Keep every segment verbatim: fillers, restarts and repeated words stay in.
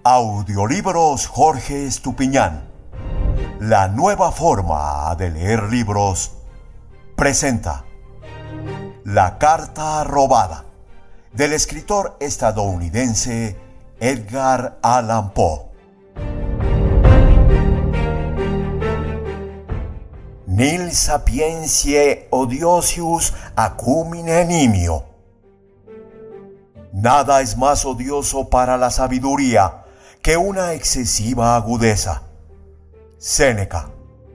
Audiolibros Jorge Estupiñán. La nueva forma de leer libros presenta La carta robada, del escritor estadounidense Edgar Allan Poe. Nil sapientiae odiosius acumine nimio. Nada es más odioso para la sabiduría que una excesiva agudeza. Séneca.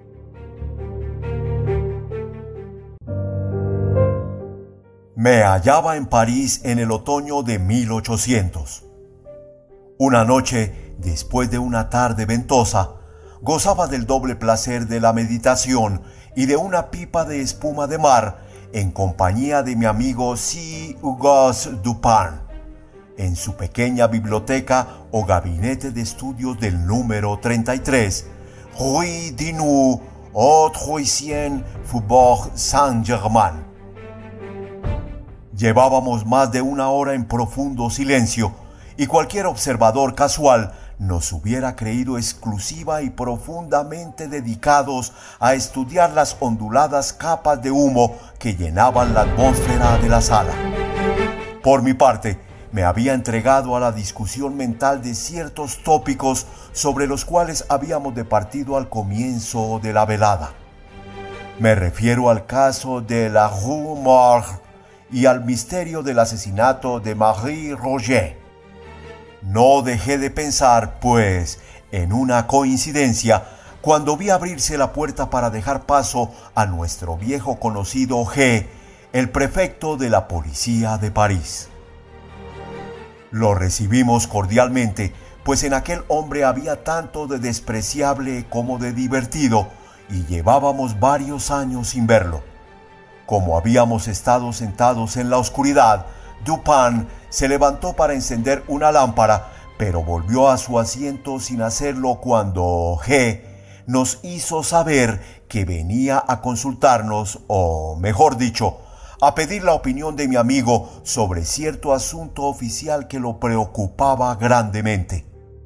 Me hallaba en París en el otoño de mil ochocientos. Una noche, después de una tarde ventosa, gozaba del doble placer de la meditación y de una pipa de espuma de mar en compañía de mi amigo C. Auguste Dupin, en su pequeña biblioteca o gabinete de estudios del número treinta y tres, Rue Dinu, Haute-Ruissien, Faubourg Saint-Germain. Llevábamos más de una hora en profundo silencio, y cualquier observador casual nos hubiera creído exclusiva y profundamente dedicados a estudiar las onduladas capas de humo que llenaban la atmósfera de la sala. Por mi parte, me había entregado a la discusión mental de ciertos tópicos sobre los cuales habíamos departido al comienzo de la velada. Me refiero al caso de la Rue Morgue y al misterio del asesinato de Marie Roget. No dejé de pensar, pues, en una coincidencia cuando vi abrirse la puerta para dejar paso a nuestro viejo conocido G, el prefecto de la policía de París. Lo recibimos cordialmente, pues en aquel hombre había tanto de despreciable como de divertido, y llevábamos varios años sin verlo. Como habíamos estado sentados en la oscuridad, Dupin se levantó para encender una lámpara, pero volvió a su asiento sin hacerlo cuando G nos hizo saber que venía a consultarnos, o mejor dicho, a pedir la opinión de mi amigo sobre cierto asunto oficial que lo preocupaba grandemente.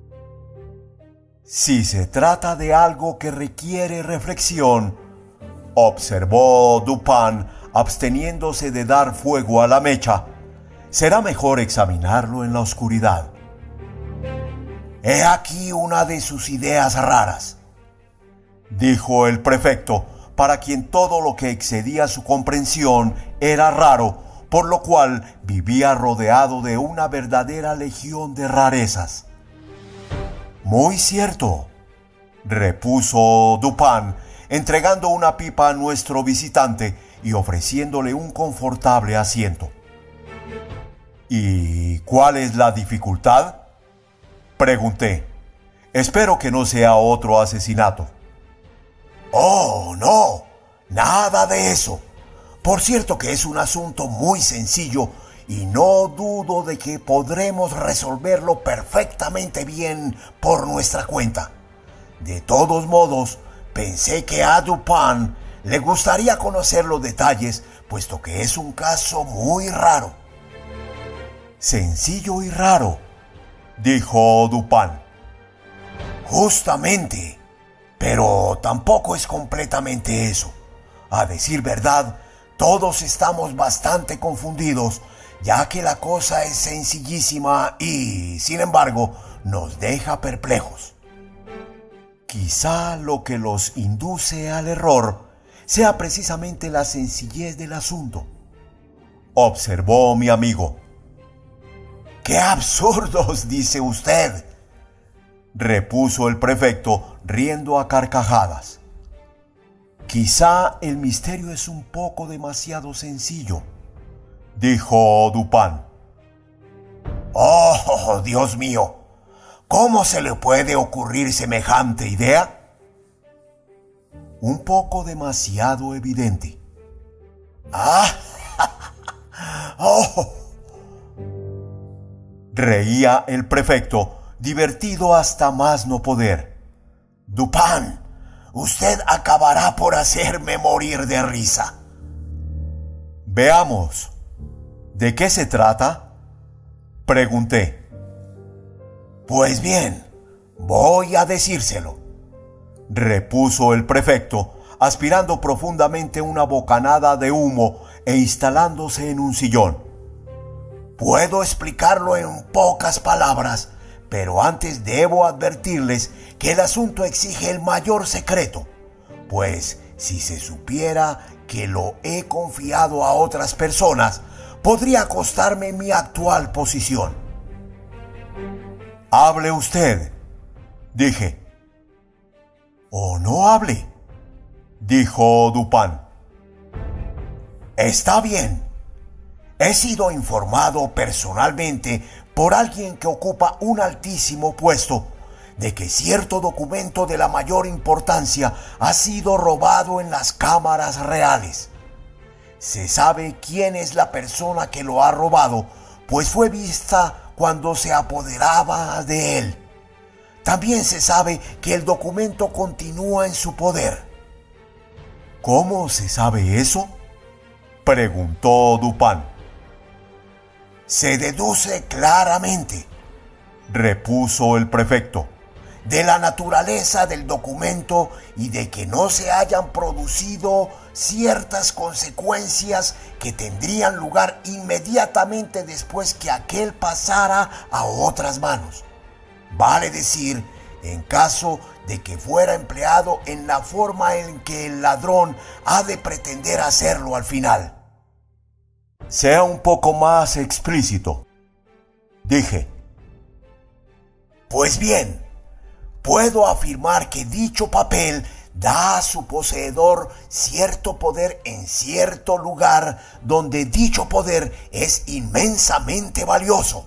Si se trata de algo que requiere reflexión, observó Dupin, absteniéndose de dar fuego a la mecha, será mejor examinarlo en la oscuridad. He aquí una de sus ideas raras, dijo el prefecto, para quien todo lo que excedía su comprensión era raro, por lo cual vivía rodeado de una verdadera legión de rarezas. Muy cierto, repuso Dupin, entregando una pipa a nuestro visitante y ofreciéndole un confortable asiento. ¿Y cuál es la dificultad?, pregunté. Espero que no sea otro asesinato. Oh, no, nada de eso. Por cierto que es un asunto muy sencillo y no dudo de que podremos resolverlo perfectamente bien por nuestra cuenta. De todos modos, pensé que a Dupin le gustaría conocer los detalles, puesto que es un caso muy raro. Sencillo y raro, dijo Dupin. Justamente. Pero tampoco es completamente eso. A decir verdad, todos estamos bastante confundidos, ya que la cosa es sencillísima y, sin embargo, nos deja perplejos. Quizá lo que los induce al error sea precisamente la sencillez del asunto, observó mi amigo. ¡Qué absurdos, dice usted!, repuso el prefecto, riendo a carcajadas. Quizá el misterio es un poco demasiado sencillo, dijo Dupin. ¡Oh, Dios mío! ¿Cómo se le puede ocurrir semejante idea? Un poco demasiado evidente. ¡Ah! ¡Oh! Reía el prefecto, divertido hasta más no poder. Dupin, usted acabará por hacerme morir de risa. Veamos, ¿de qué se trata?, pregunté. Pues bien, voy a decírselo, repuso el prefecto, aspirando profundamente una bocanada de humo e instalándose en un sillón. Puedo explicarlo en pocas palabras, pero antes debo advertirles que el asunto exige el mayor secreto, pues si se supiera que lo he confiado a otras personas, podría costarme mi actual posición. Hable usted, dije. O no hable, dijo Dupin. Está bien. He sido informado personalmente por alguien que ocupa un altísimo puesto de que cierto documento de la mayor importancia ha sido robado en las cámaras reales. Se sabe quién es la persona que lo ha robado, pues fue vista cuando se apoderaba de él. También se sabe que el documento continúa en su poder. ¿Cómo se sabe eso?, preguntó Dupin. Se deduce claramente, repuso el prefecto, de la naturaleza del documento y de que no se hayan producido ciertas consecuencias que tendrían lugar inmediatamente después que aquel pasara a otras manos. Vale decir, en caso de que fuera empleado en la forma en que el ladrón ha de pretender hacerlo al final. Sea un poco más explícito, dije. Pues bien, puedo afirmar que dicho papel da a su poseedor cierto poder en cierto lugar donde dicho poder es inmensamente valioso.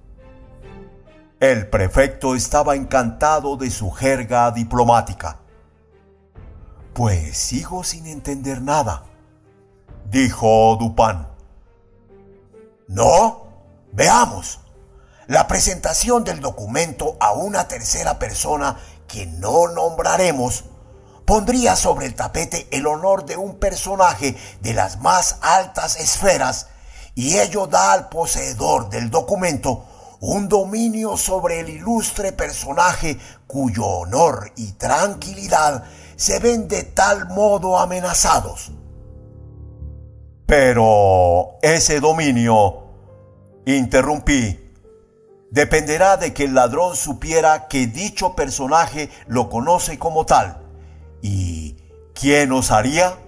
El prefecto estaba encantado de su jerga diplomática. Pues sigo sin entender nada, dijo Dupin. No, veamos. La presentación del documento a una tercera persona que no nombraremos pondría sobre el tapete el honor de un personaje de las más altas esferas, y ello da al poseedor del documento un dominio sobre el ilustre personaje cuyo honor y tranquilidad se ven de tal modo amenazados. Pero ese dominio, interrumpí, dependerá de que el ladrón supiera que dicho personaje lo conoce como tal. ¿Y quién osaría?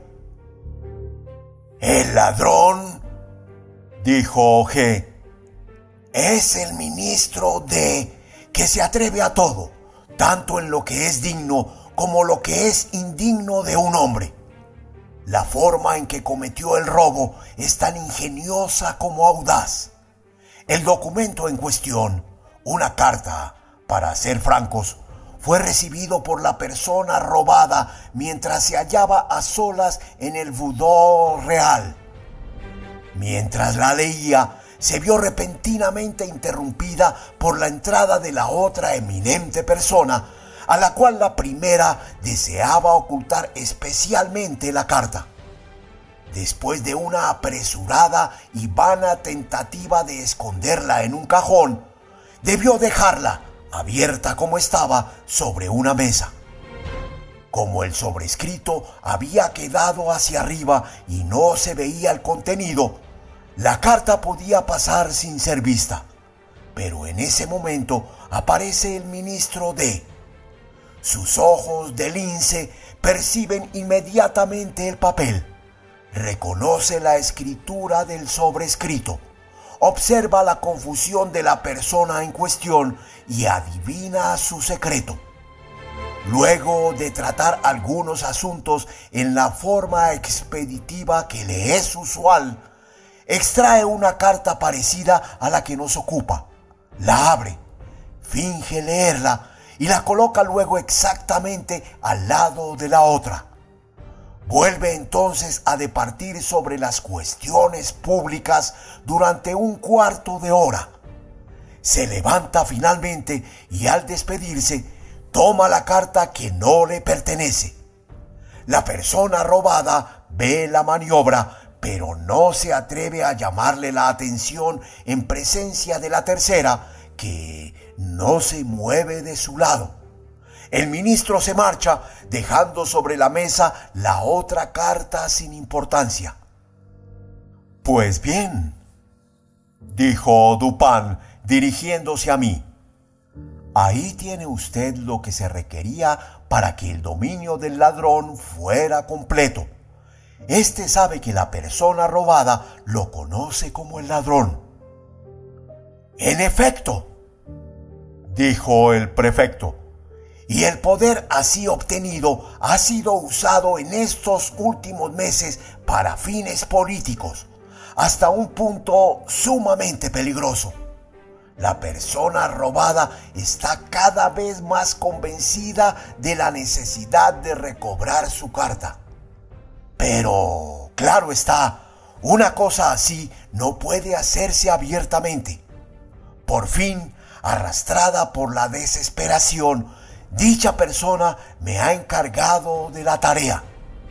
El ladrón, dijo G., es el ministro D., que se atreve a todo, tanto en lo que es digno como lo que es indigno de un hombre. La forma en que cometió el robo es tan ingeniosa como audaz. El documento en cuestión, una carta, para ser francos, fue recibido por la persona robada mientras se hallaba a solas en el boudoir real. Mientras la leía, se vio repentinamente interrumpida por la entrada de la otra eminente persona, a la cual la primera deseaba ocultar especialmente la carta. Después de una apresurada y vana tentativa de esconderla en un cajón, debió dejarla, abierta como estaba, sobre una mesa. Como el sobrescrito había quedado hacia arriba y no se veía el contenido, la carta podía pasar sin ser vista. Pero en ese momento aparece el ministro D. Sus ojos de lince perciben inmediatamente el papel. Reconoce la escritura del sobrescrito. Observa la confusión de la persona en cuestión y adivina su secreto. Luego de tratar algunos asuntos en la forma expeditiva que le es usual, extrae una carta parecida a la que nos ocupa, la abre, finge leerla y la coloca luego exactamente al lado de la otra. Vuelve entonces a departir sobre las cuestiones públicas durante un cuarto de hora. Se levanta finalmente y al despedirse toma la carta que no le pertenece. La persona robada ve la maniobra, pero no se atreve a llamarle la atención en presencia de la tercera, que no se mueve de su lado. El ministro se marcha, dejando sobre la mesa la otra carta sin importancia. Pues bien, dijo Dupin, dirigiéndose a mí. Ahí tiene usted lo que se requería para que el dominio del ladrón fuera completo. Este sabe que la persona robada lo conoce como el ladrón. En efecto, dijo el prefecto, y el poder así obtenido ha sido usado en estos últimos meses para fines políticos, hasta un punto sumamente peligroso. La persona robada está cada vez más convencida de la necesidad de recobrar su carta. Pero, claro está, una cosa así no puede hacerse abiertamente. Por fin, arrastrada por la desesperación, dicha persona me ha encargado de la tarea.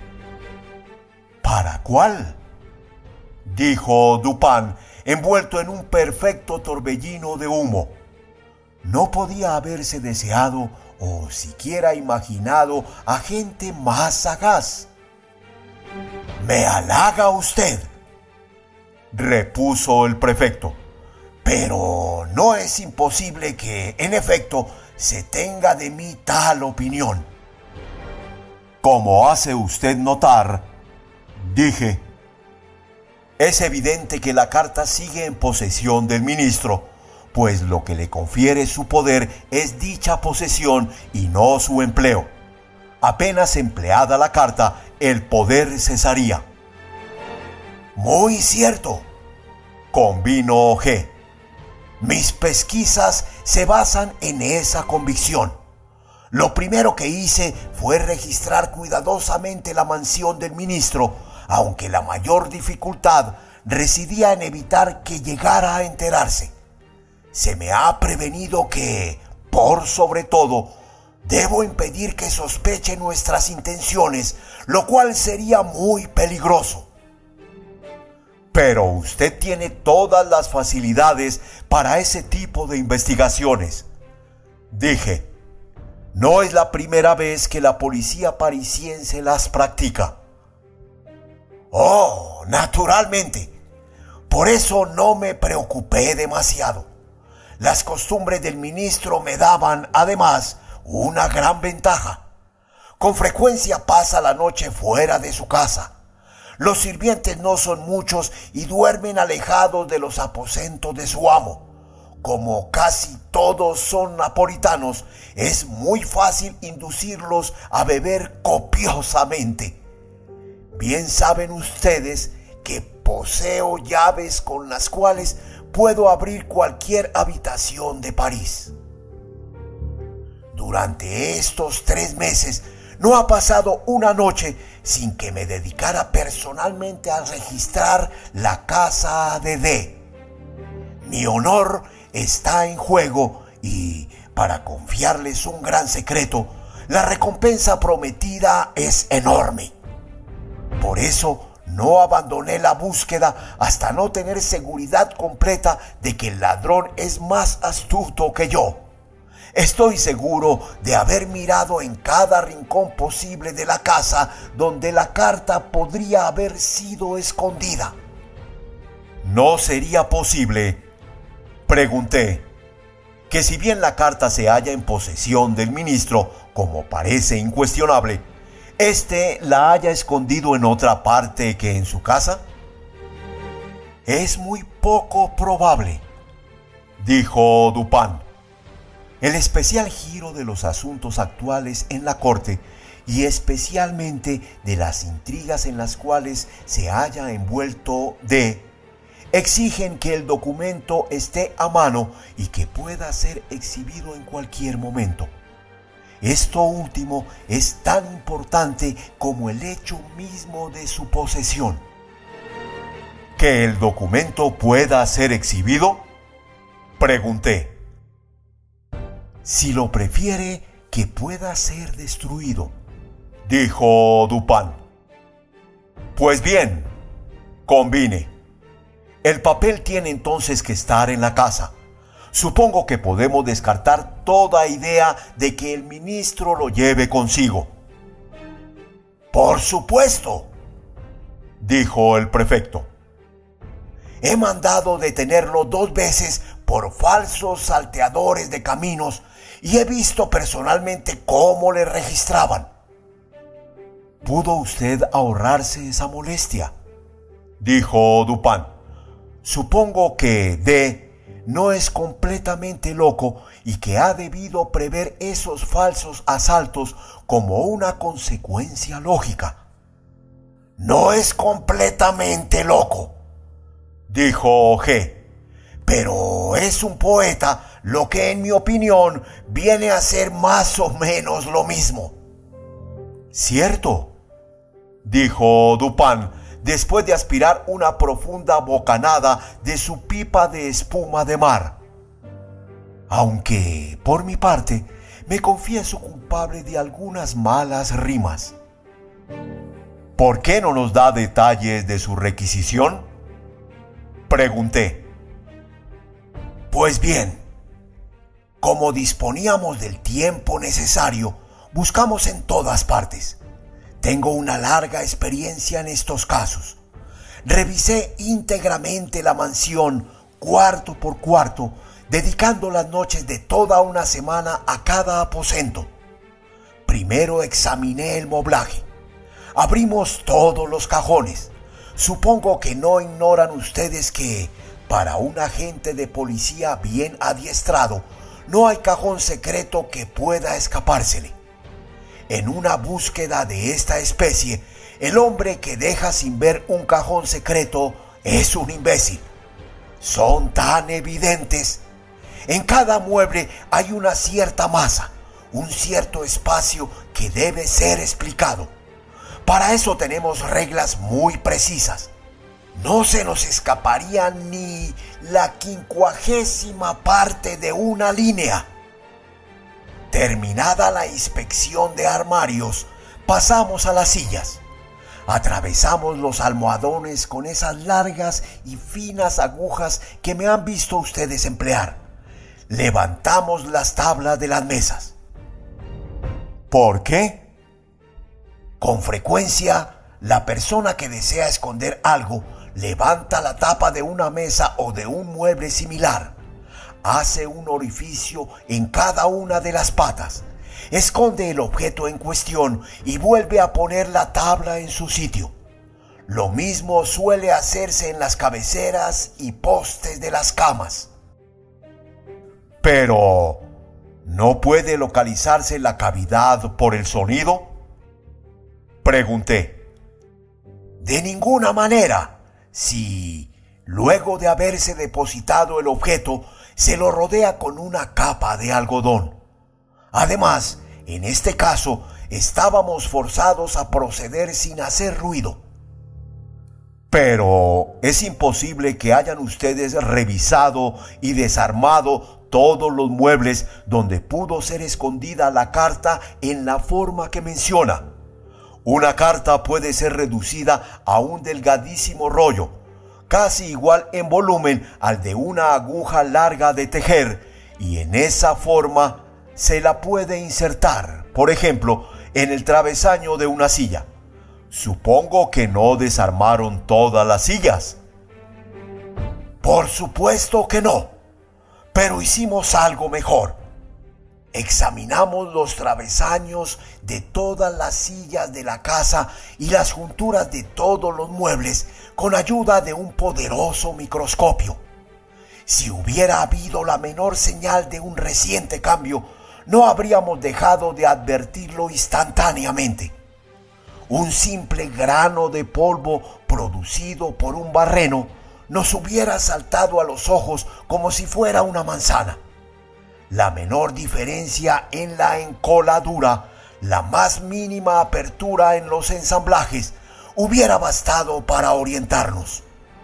¿Para cuál?, dijo Dupin, envuelto en un perfecto torbellino de humo. No podía haberse deseado o siquiera imaginado a gente más sagaz. «Me halaga usted», repuso el prefecto, «pero no es imposible que, en efecto, se tenga de mí tal opinión». «Como hace usted notar», dije, «es evidente que la carta sigue en posesión del ministro, pues lo que le confiere su poder es dicha posesión y no su empleo. Apenas empleada la carta, el poder cesaría». «Muy cierto», convino G. «Mis pesquisas se basan en esa convicción. Lo primero que hice fue registrar cuidadosamente la mansión del ministro, aunque la mayor dificultad residía en evitar que llegara a enterarse. Se me ha prevenido que, por sobre todo, debo impedir que sospeche nuestras intenciones, lo cual sería muy peligroso». «Pero usted tiene todas las facilidades para ese tipo de investigaciones», dije. «No es la primera vez que la policía parisiense las practica». «Oh, naturalmente. Por eso no me preocupé demasiado. Las costumbres del ministro me daban, además, una gran ventaja. Con frecuencia pasa la noche fuera de su casa. Los sirvientes no son muchos y duermen alejados de los aposentos de su amo. Como casi todos son napolitanos, es muy fácil inducirlos a beber copiosamente. Bien saben ustedes que poseo llaves con las cuales puedo abrir cualquier habitación de París. Durante estos tres meses no ha pasado una noche sin que me dedicara personalmente a registrar la casa de D. Mi honor está en juego y, para confiarles un gran secreto, la recompensa prometida es enorme. Por eso no abandoné la búsqueda hasta no tener seguridad completa de que el ladrón es más astuto que yo. Estoy seguro de haber mirado en cada rincón posible de la casa donde la carta podría haber sido escondida. «¿No sería posible», pregunté, «que si bien la carta se halla en posesión del ministro, como parece incuestionable, éste la haya escondido en otra parte que en su casa?» «Es muy poco probable», dijo Dupin. El especial giro de los asuntos actuales en la corte y especialmente de las intrigas en las cuales se haya envuelto D, exigen que el documento esté a mano y que pueda ser exhibido en cualquier momento. Esto último es tan importante como el hecho mismo de su posesión. ¿Que el documento pueda ser exhibido?, pregunté. «Si lo prefiere, que pueda ser destruido», dijo Dupin. «Pues bien», convine, «el papel tiene entonces que estar en la casa. Supongo que podemos descartar toda idea de que el ministro lo lleve consigo. Por supuesto, dijo el prefecto. He mandado detenerlo dos veces por falsos salteadores de caminos y he visto personalmente cómo le registraban. ¿Pudo usted ahorrarse esa molestia?, dijo Dupin. Supongo que D no es completamente loco y que ha debido prever esos falsos asaltos como una consecuencia lógica. No es completamente loco, dijo G, pero es un poeta, lo que en mi opinión viene a ser más o menos lo mismo. Cierto, dijo Dupin, después de aspirar una profunda bocanada de su pipa de espuma de mar. Aunque, por mi parte, me confieso culpable de algunas malas rimas. ¿Por qué no nos da detalles de su requisición?, pregunté. Pues bien, como disponíamos del tiempo necesario, buscamos en todas partes. Tengo una larga experiencia en estos casos. Revisé íntegramente la mansión, cuarto por cuarto, dedicando las noches de toda una semana a cada aposento. Primero examiné el moblaje. Abrimos todos los cajones. Supongo que no ignoran ustedes que, para un agente de policía bien adiestrado, no hay cajón secreto que pueda escapársele. En una búsqueda de esta especie, el hombre que deja sin ver un cajón secreto es un imbécil. Son tan evidentes. En cada mueble hay una cierta masa, un cierto espacio que debe ser explicado. Para eso tenemos reglas muy precisas. No se nos escaparía ni la quincuagésima parte de una línea. Terminada la inspección de armarios, pasamos a las sillas. Atravesamos los almohadones con esas largas y finas agujas que me han visto ustedes emplear. Levantamos las tablas de las mesas. ¿Por qué? Con frecuencia, la persona que desea esconder algo levanta la tapa de una mesa o de un mueble similar. Hace un orificio en cada una de las patas, esconde el objeto en cuestión y vuelve a poner la tabla en su sitio. Lo mismo suele hacerse en las cabeceras y postes de las camas. Pero, ¿no puede localizarse la cavidad por el sonido?, pregunté. De ninguna manera, si, luego de haberse depositado el objeto, se lo rodea con una capa de algodón. Además, en este caso, estábamos forzados a proceder sin hacer ruido. Pero es imposible que hayan ustedes revisado y desarmado todos los muebles donde pudo ser escondida la carta en la forma que menciona. Una carta puede ser reducida a un delgadísimo rollo, casi igual en volumen al de una aguja larga de tejer, y en esa forma se la puede insertar, por ejemplo, en el travesaño de una silla. Supongo que no desarmaron todas las sillas. Por supuesto que no, pero hicimos algo mejor. Examinamos los travesaños de todas las sillas de la casa y las junturas de todos los muebles con ayuda de un poderoso microscopio. Si hubiera habido la menor señal de un reciente cambio, no habríamos dejado de advertirlo instantáneamente. Un simple grano de polvo producido por un barreno nos hubiera saltado a los ojos como si fuera una manzana. La menor diferencia en la encoladura, la más mínima apertura en los ensamblajes, hubiera bastado para orientarnos.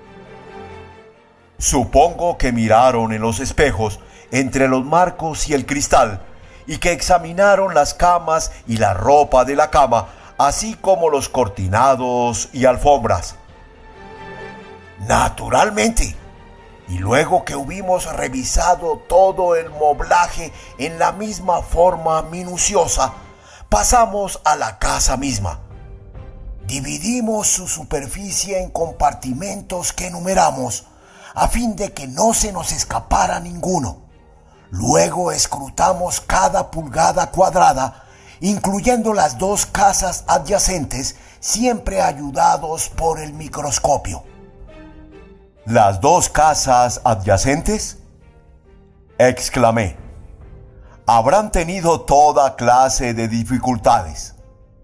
Supongo que miraron en los espejos, entre los marcos y el cristal, y que examinaron las camas y la ropa de la cama, así como los cortinados y alfombras. Naturalmente. Y luego que hubimos revisado todo el moblaje en la misma forma minuciosa, pasamos a la casa misma. Dividimos su superficie en compartimentos que numeramos, a fin de que no se nos escapara ninguno. Luego escrutamos cada pulgada cuadrada, incluyendo las dos casas adyacentes, siempre ayudados por el microscopio. ¿Las dos casas adyacentes?, exclamé. Habrán tenido toda clase de dificultades.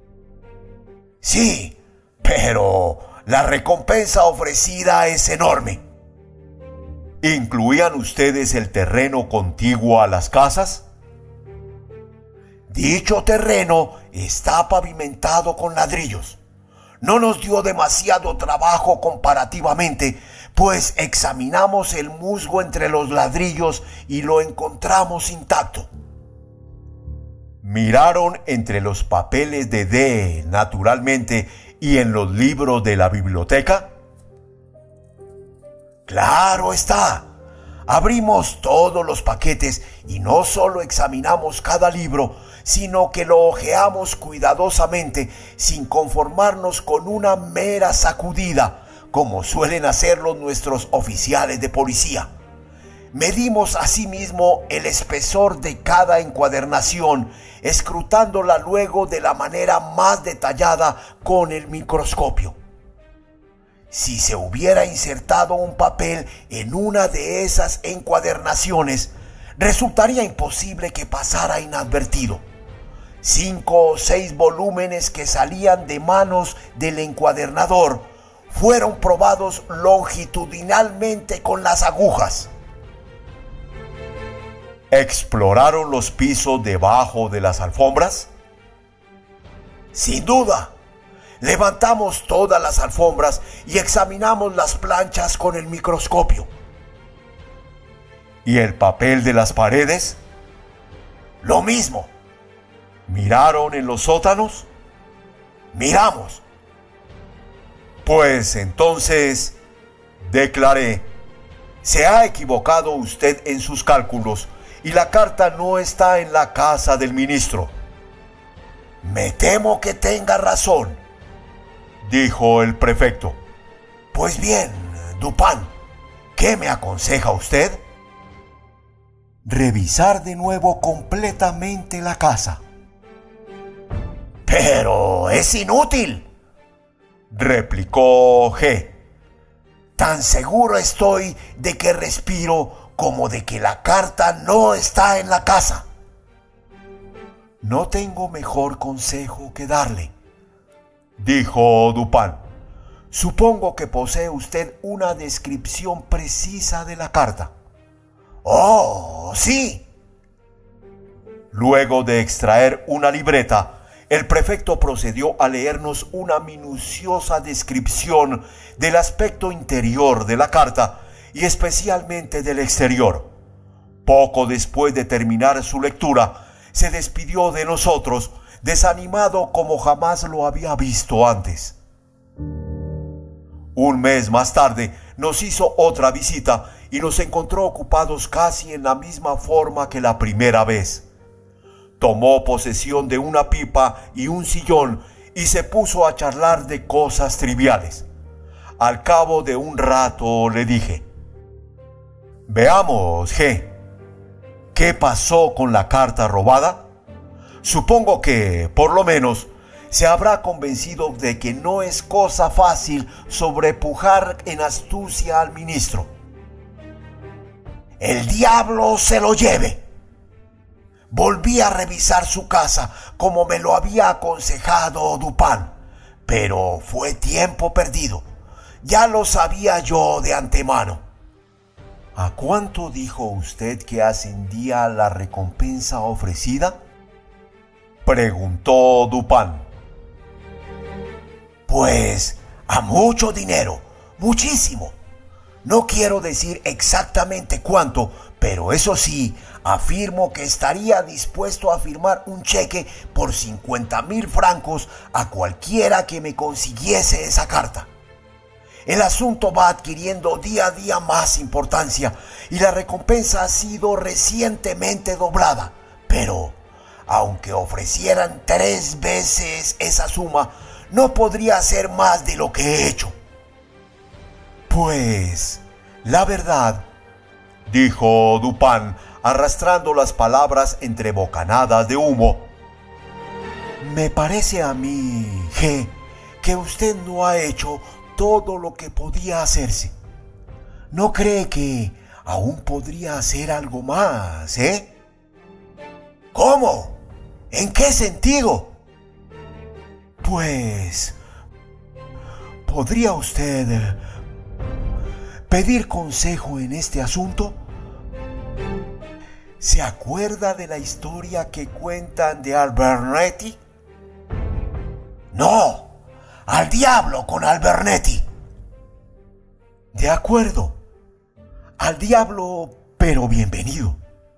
Sí, pero la recompensa ofrecida es enorme. ¿Incluían ustedes el terreno contiguo a las casas? Dicho terreno está pavimentado con ladrillos. No nos dio demasiado trabajo comparativamente, pues examinamos el musgo entre los ladrillos y lo encontramos intacto. ¿Miraron entre los papeles de D, naturalmente, y en los libros de la biblioteca? ¡Claro está! Abrimos todos los paquetes y no solo examinamos cada libro, sino que lo hojeamos cuidadosamente sin conformarnos con una mera sacudida, como suelen hacerlo nuestros oficiales de policía. Medimos asimismo el espesor de cada encuadernación, escrutándola luego de la manera más detallada con el microscopio. Si se hubiera insertado un papel en una de esas encuadernaciones, resultaría imposible que pasara inadvertido. Cinco o seis volúmenes que salían de manos del encuadernador fueron probados longitudinalmente con las agujas. ¿Exploraron los pisos debajo de las alfombras? Sin duda. Levantamos todas las alfombras y examinamos las planchas con el microscopio. ¿Y el papel de las paredes? Lo mismo. ¿Miraron en los sótanos? Miramos. Pues entonces, declaré, se ha equivocado usted en sus cálculos y la carta no está en la casa del ministro. Me temo que tenga razón, dijo el prefecto. Pues bien, Dupin, ¿qué me aconseja usted? Revisar de nuevo completamente la casa. Pero es inútil, replicó G. Tan seguro estoy de que respiro como de que la carta no está en la casa. No tengo mejor consejo que darle, dijo Dupin. Supongo que posee usted una descripción precisa de la carta. ¡Oh, sí! Luego de extraer una libreta, el prefecto procedió a leernos una minuciosa descripción del aspecto interior de la carta y especialmente del exterior. Poco después de terminar su lectura, se despidió de nosotros, desanimado como jamás lo había visto antes. Un mes más tarde nos hizo otra visita y nos encontró ocupados casi en la misma forma que la primera vez. Tomó posesión de una pipa y un sillón y se puso a charlar de cosas triviales. Al cabo de un rato le dije: Veamos, G. ¿Qué pasó con la carta robada? Supongo que, por lo menos, se habrá convencido de que no es cosa fácil sobrepujar en astucia al ministro. ¡El diablo se lo lleve! Volví a revisar su casa como me lo había aconsejado Dupin, pero fue tiempo perdido. Ya lo sabía yo de antemano. ¿A cuánto dijo usted que ascendía la recompensa ofrecida?, preguntó Dupin. Pues a mucho dinero, muchísimo. No quiero decir exactamente cuánto, pero eso sí, afirmo que estaría dispuesto a firmar un cheque por cincuenta mil francos a cualquiera que me consiguiese esa carta. El asunto va adquiriendo día a día más importancia y la recompensa ha sido recientemente doblada. Pero, aunque ofrecieran tres veces esa suma, no podría hacer más de lo que he hecho. Pues, la verdad, dijo Dupin, arrastrando las palabras entre bocanadas de humo, me parece a mí, G, que usted no ha hecho todo lo que podía hacerse. ¿No cree que aún podría hacer algo más, eh? ¿Cómo? ¿En qué sentido? Pues, ¿podría usted pedir consejo en este asunto? ¿Se acuerda de la historia que cuentan de Albernetti? No, al diablo con Albernetti. De acuerdo, al diablo, pero bienvenido.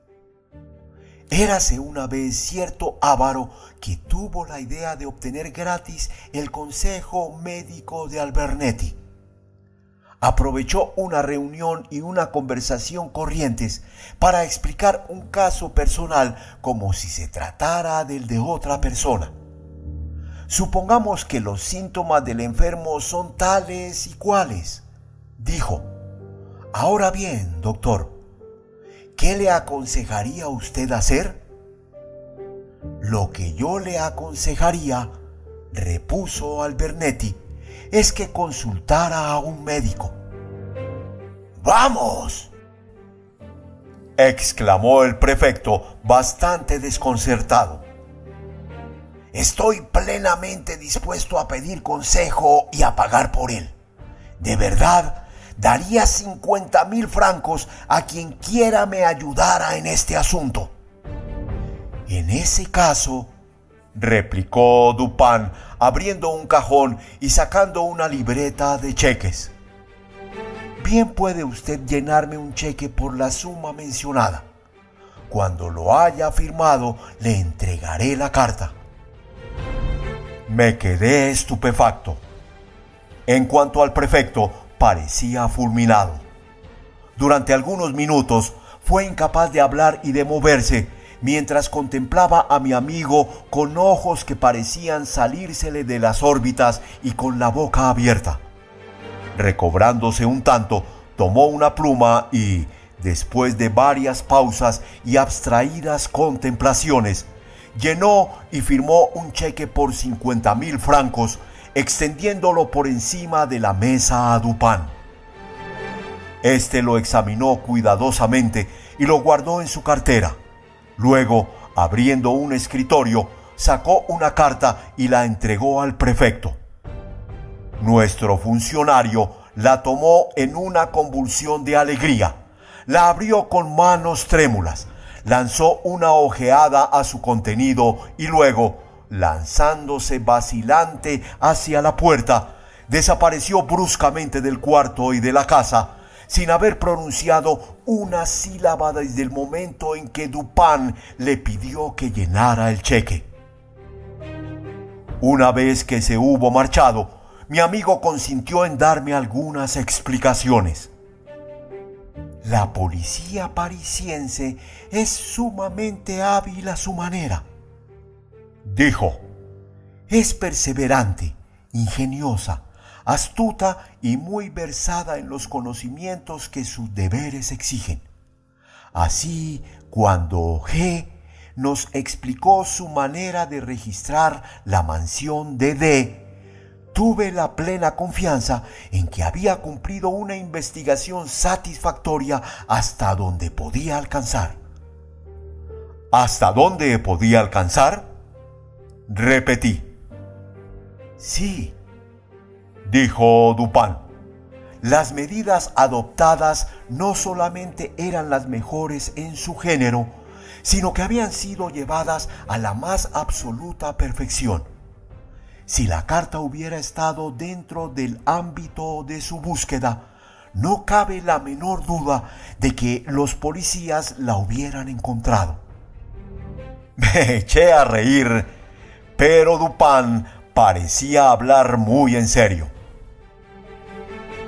Érase una vez cierto avaro que tuvo la idea de obtener gratis el consejo médico de Albernetti. Aprovechó una reunión y una conversación corrientes para explicar un caso personal como si se tratara del de otra persona. Supongamos que los síntomas del enfermo son tales y cuales, dijo. Ahora bien, doctor, ¿qué le aconsejaría usted hacer? Lo que yo le aconsejaría, repuso Albernetti, es que consultara a un médico. ¡Vamos!, exclamó el prefecto, bastante desconcertado. Estoy plenamente dispuesto a pedir consejo y a pagar por él. De verdad, daría cincuenta mil francos a quien quiera me ayudara en este asunto. En ese caso, replicó Dupin, abriendo un cajón y sacando una libreta de cheques. Bien puede usted llenarme un cheque por la suma mencionada. Cuando lo haya firmado, le entregaré la carta. Me quedé estupefacto. En cuanto al prefecto, parecía fulminado. Durante algunos minutos fue incapaz de hablar y de moverse, mientras contemplaba a mi amigo con ojos que parecían salírsele de las órbitas y con la boca abierta. Recobrándose un tanto, tomó una pluma y, después de varias pausas y abstraídas contemplaciones, llenó y firmó un cheque por cincuenta mil francos, extendiéndolo por encima de la mesa a Dupin. Este lo examinó cuidadosamente y lo guardó en su cartera. Luego, abriendo un escritorio, sacó una carta y la entregó al prefecto. Nuestro funcionario la tomó en una convulsión de alegría, la abrió con manos trémulas, lanzó una ojeada a su contenido y luego, lanzándose vacilante hacia la puerta, desapareció bruscamente del cuarto y de la casa, sin haber pronunciado una sílaba desde el momento en que Dupin le pidió que llenara el cheque. Una vez que se hubo marchado, mi amigo consintió en darme algunas explicaciones. La policía parisiense es sumamente hábil a su manera, dijo. Es perseverante, ingeniosa, astuta y muy versada en los conocimientos que sus deberes exigen. Así, cuando G nos explicó su manera de registrar la mansión de D, tuve la plena confianza en que había cumplido una investigación satisfactoria hasta donde podía alcanzar. ¿Hasta dónde podía alcanzar?, repetí. Sí, dijo Dupin. Las medidas adoptadas no solamente eran las mejores en su género, sino que habían sido llevadas a la más absoluta perfección. Si la carta hubiera estado dentro del ámbito de su búsqueda, no cabe la menor duda de que los policías la hubieran encontrado. Me eché a reír, pero Dupin parecía hablar muy en serio.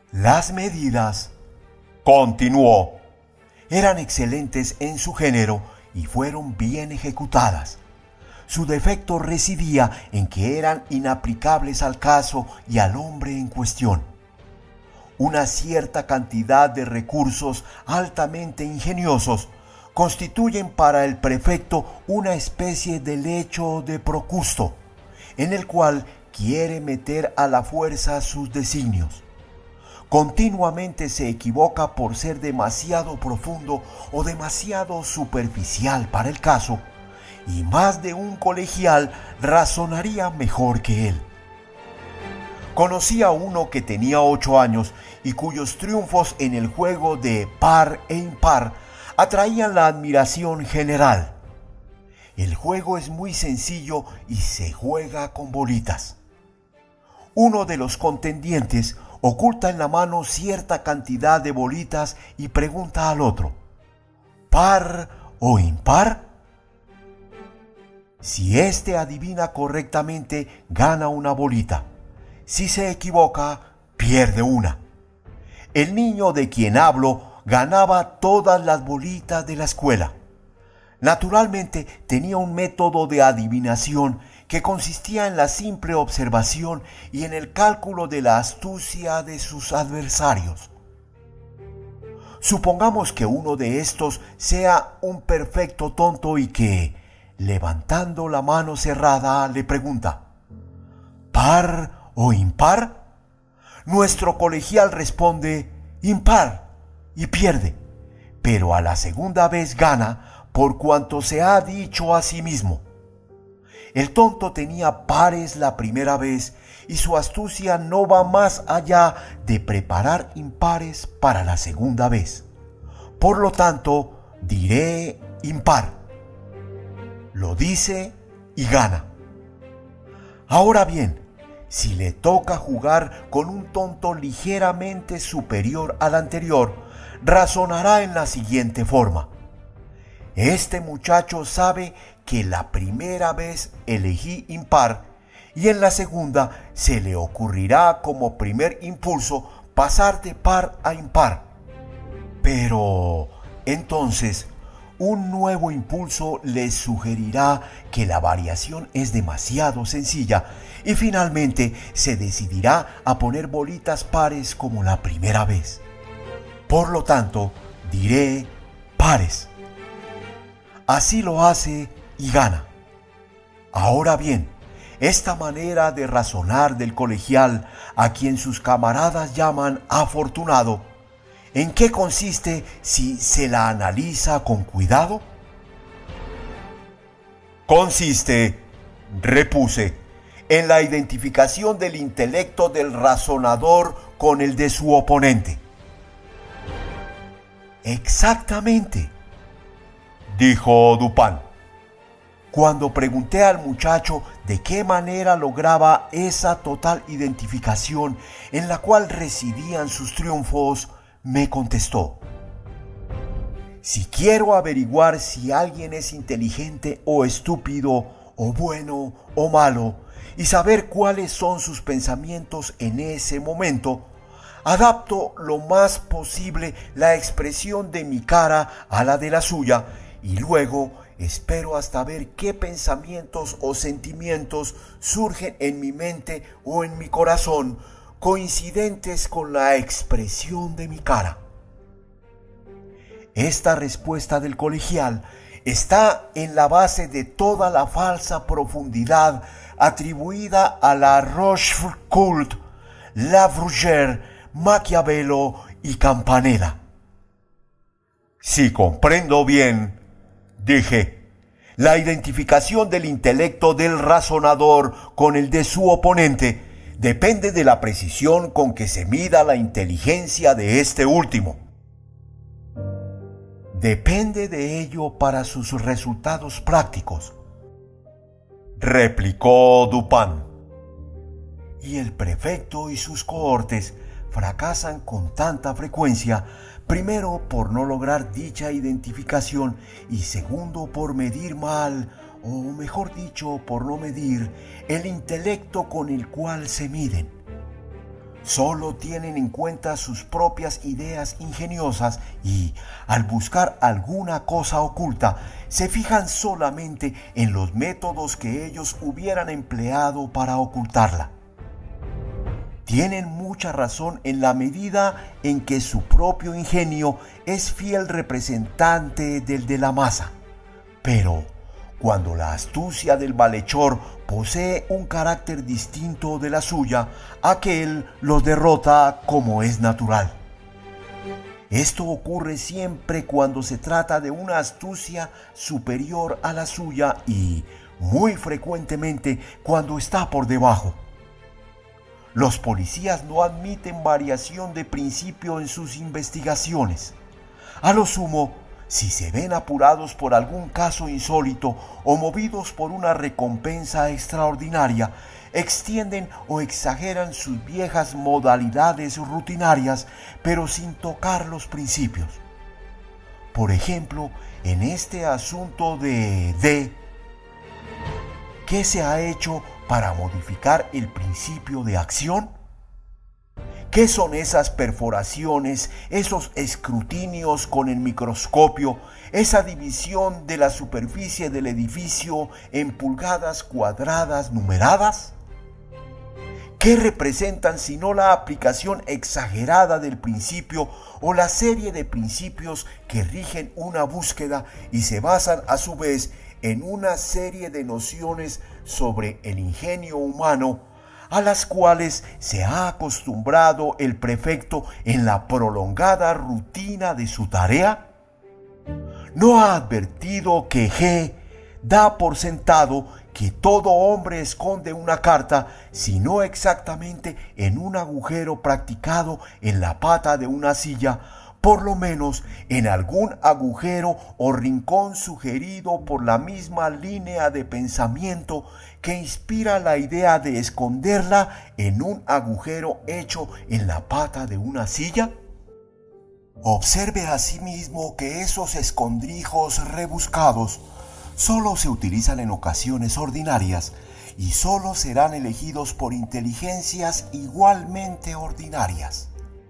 Las medidas, continuó, eran excelentes en su género y fueron bien ejecutadas. Su defecto residía en que eran inaplicables al caso y al hombre en cuestión. Una cierta cantidad de recursos altamente ingeniosos constituyen para el prefecto una especie de lecho de Procusto, en el cual quiere meter a la fuerza sus designios. Continuamente se equivoca por ser demasiado profundo o demasiado superficial para el caso, y más de un colegial razonaría mejor que él. Conocí a uno que tenía ocho años y cuyos triunfos en el juego de par e impar atraían la admiración general. El juego es muy sencillo y se juega con bolitas. Uno de los contendientes oculta en la mano cierta cantidad de bolitas y pregunta al otro: ¿par o impar? Si éste adivina correctamente, gana una bolita. Si se equivoca, pierde una. El niño de quien hablo ganaba todas las bolitas de la escuela. Naturalmente tenía un método de adivinación que consistía en la simple observación y en el cálculo de la astucia de sus adversarios. Supongamos que uno de estos sea un perfecto tonto y que, levantando la mano cerrada, le pregunta: ¿par o impar? Nuestro colegial responde: impar, y pierde, pero a la segunda vez gana por cuanto se ha dicho a sí mismo. El tonto tenía pares la primera vez y su astucia no va más allá de preparar impares para la segunda vez. Por lo tanto, diré impar. Lo dice y gana. Ahora bien, si le toca jugar con un tonto ligeramente superior al anterior, razonará en la siguiente forma: este muchacho sabe que la primera vez elegí impar y en la segunda se le ocurrirá como primer impulso pasar de par a impar. Pero entonces un nuevo impulso le sugerirá que la variación es demasiado sencilla y finalmente se decidirá a poner bolitas pares como la primera vez. Por lo tanto, diré pares. Así lo hace y gana. Ahora bien, esta manera de razonar del colegial, a quien sus camaradas llaman afortunado, ¿en qué consiste si se la analiza con cuidado? Consiste, repuse, en la identificación del intelecto del razonador con el de su oponente. Exactamente, dijo Dupin. Cuando pregunté al muchacho de qué manera lograba esa total identificación en la cual residían sus triunfos, me contestó: si quiero averiguar si alguien es inteligente o estúpido, o bueno o malo, y saber cuáles son sus pensamientos en ese momento, adapto lo más posible la expresión de mi cara a la de la suya y luego espero hasta ver qué pensamientos o sentimientos surgen en mi mente o en mi corazón coincidentes con la expresión de mi cara. Esta respuesta del colegial está en la base de toda la falsa profundidad atribuida a la Rochefoucauld, La Bruyère, Maquiavelo y Campanella. Si comprendo bien, dije, la identificación del intelecto del razonador con el de su oponente depende de la precisión con que se mida la inteligencia de este último. Depende de ello para sus resultados prácticos, replicó Dupin. Y el prefecto y sus cohortes fracasan con tanta frecuencia, primero por no lograr dicha identificación y segundo por medir mal, o mejor dicho, por no medir el intelecto con el cual se miden. Solo tienen en cuenta sus propias ideas ingeniosas y, al buscar alguna cosa oculta, se fijan solamente en los métodos que ellos hubieran empleado para ocultarla. Tienen mucha razón en la medida en que su propio ingenio es fiel representante del de la masa. Pero cuando la astucia del malhechor posee un carácter distinto de la suya, aquel los derrota como es natural. Esto ocurre siempre cuando se trata de una astucia superior a la suya y muy frecuentemente cuando está por debajo. Los policías no admiten variación de principio en sus investigaciones. A lo sumo, si se ven apurados por algún caso insólito o movidos por una recompensa extraordinaria, extienden o exageran sus viejas modalidades rutinarias, pero sin tocar los principios. Por ejemplo, en este asunto de D, ¿qué se ha hecho para modificar el principio de acción? ¿Qué son esas perforaciones, esos escrutinios con el microscopio, esa división de la superficie del edificio en pulgadas cuadradas numeradas? ¿Qué representan sino la aplicación exagerada del principio o la serie de principios que rigen una búsqueda y se basan a su vez en una serie de nociones sobre el ingenio humano, a las cuales se ha acostumbrado el prefecto en la prolongada rutina de su tarea? ¿No ha advertido que G da por sentado que todo hombre esconde una carta, si no exactamente en un agujero practicado en la pata de una silla, por lo menos en algún agujero o rincón sugerido por la misma línea de pensamiento que inspira la idea de esconderla en un agujero hecho en la pata de una silla? Observe asimismo que esos escondrijos rebuscados solo se utilizan en ocasiones ordinarias y solo serán elegidos por inteligencias igualmente ordinarias.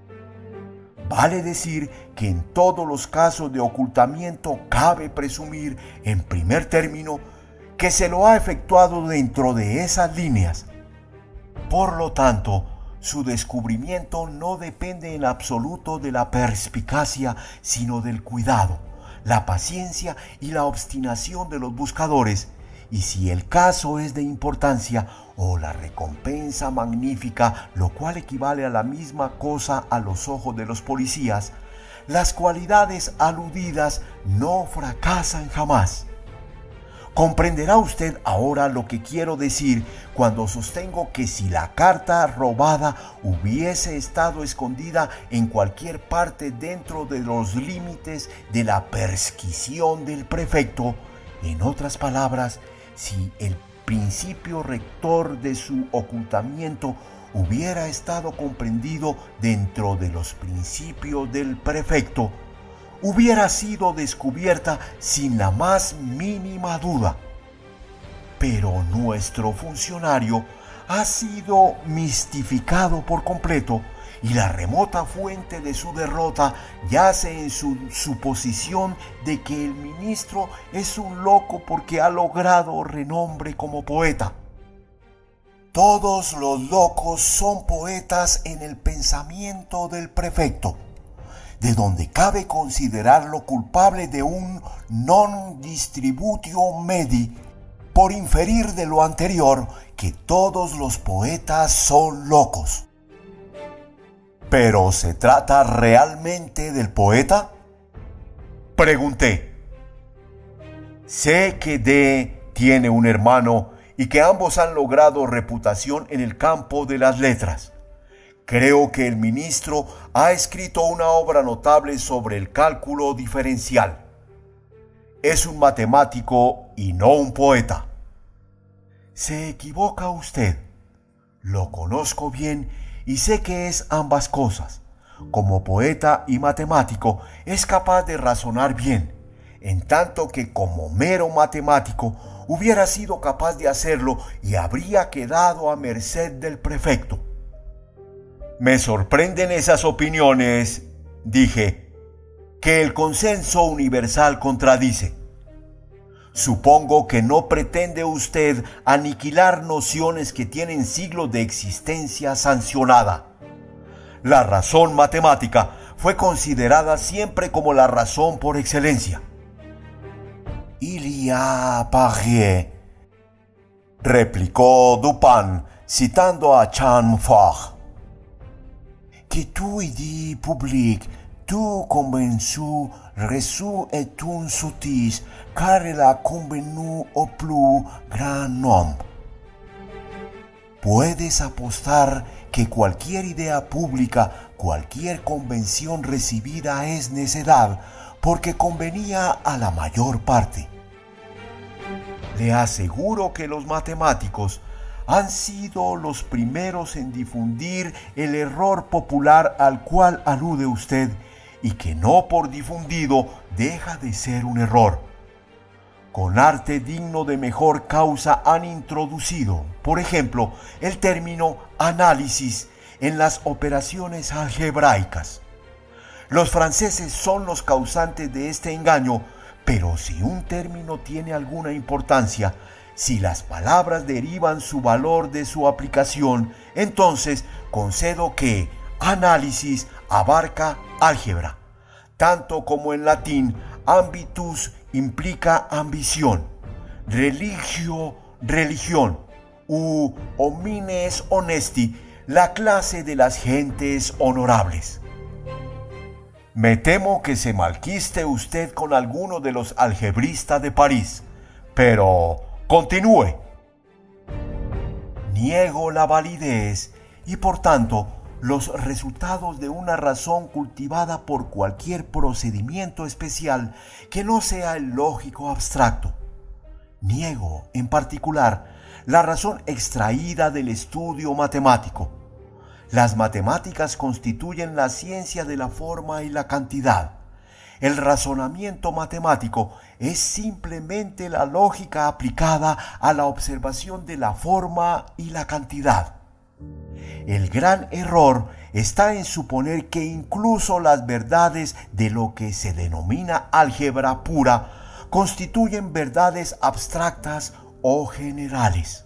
Vale decir que en todos los casos de ocultamiento cabe presumir, en primer término, que se lo ha efectuado dentro de esas líneas. Por lo tanto, su descubrimiento no depende en absoluto de la perspicacia, sino del cuidado, la paciencia y la obstinación de los buscadores. Y si el caso es de importancia o la recompensa magnífica, lo cual equivale a la misma cosa a los ojos de los policías, las cualidades aludidas no fracasan jamás. Comprenderá usted ahora lo que quiero decir cuando sostengo que si la carta robada hubiese estado escondida en cualquier parte dentro de los límites de la persquisición del prefecto, en otras palabras, si el principio rector de su ocultamiento hubiera estado comprendido dentro de los principios del prefecto, hubiera sido descubierta sin la más mínima duda. Pero nuestro funcionario ha sido mistificado por completo y la remota fuente de su derrota yace en su suposición de que el ministro es un loco porque ha logrado renombre como poeta. Todos los locos son poetas en el pensamiento del prefecto, de donde cabe considerarlo culpable de un non distributio medi, por inferir de lo anterior que todos los poetas son locos. ¿Pero se trata realmente del poeta?, pregunté. Sé que D tiene un hermano y que ambos han logrado reputación en el campo de las letras. Creo que el ministro ha escrito una obra notable sobre el cálculo diferencial. Es un matemático y no un poeta. Se equivoca usted. Lo conozco bien y sé que es ambas cosas. Como poeta y matemático es capaz de razonar bien, en tanto que como mero matemático hubiera sido capaz de hacerlo y habría quedado a merced del prefecto. Me sorprenden esas opiniones, dije, que el consenso universal contradice. Supongo que no pretende usted aniquilar nociones que tienen siglos de existencia sancionada. La razón matemática fue considerada siempre como la razón por excelencia. Il y a Paris, replicó Dupin, citando a Chamfort, que toute idée publique, tout convenu reçu est une sottise, car elle a convenu au plus grand nombre. Puedes apostar que cualquier idea pública, cualquier convención recibida es necedad, porque convenía a la mayor parte. Le aseguro que los matemáticos han sido los primeros en difundir el error popular al cual alude usted, y que no por difundido deja de ser un error. Con arte digno de mejor causa han introducido, por ejemplo, el término análisis en las operaciones algebraicas. Los franceses son los causantes de este engaño, pero si un término tiene alguna importancia, si las palabras derivan su valor de su aplicación, entonces concedo que análisis abarca álgebra, tanto como en latín ambitus implica ambición, religio, religión, u homines honesti, la clase de las gentes honorables. Me temo que se malquiste usted con alguno de los algebristas de París, pero continúe. Niego la validez y por tanto los resultados de una razón cultivada por cualquier procedimiento especial que no sea el lógico abstracto. Niego, en particular, la razón extraída del estudio matemático. Las matemáticas constituyen la ciencia de la forma y la cantidad. El razonamiento matemático es simplemente la lógica aplicada a la observación de la forma y la cantidad. El gran error está en suponer que incluso las verdades de lo que se denomina álgebra pura constituyen verdades abstractas o generales.